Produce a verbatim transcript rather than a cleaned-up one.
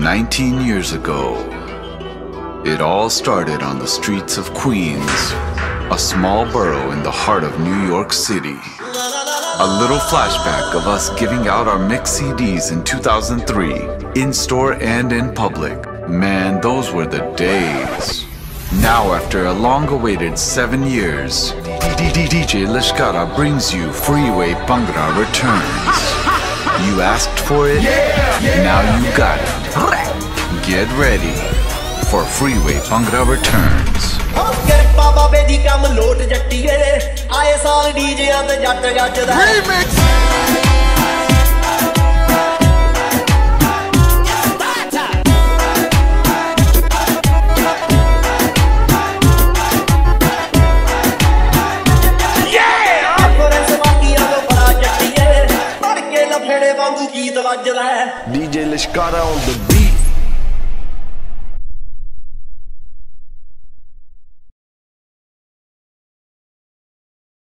nineteen years ago, it all started on the streets of Queens, a small borough in the heart of New York City. A little flashback of us giving out our mixed C Ds in two thousand three, in store and in public. Man, those were the days. Now, after a long-awaited seven years, D J Lishkara brings you Freeway Bhangra returns. You asked for it, now you got it. Get ready for Freeway Bhangra returns. Remix! D J Lishkara on the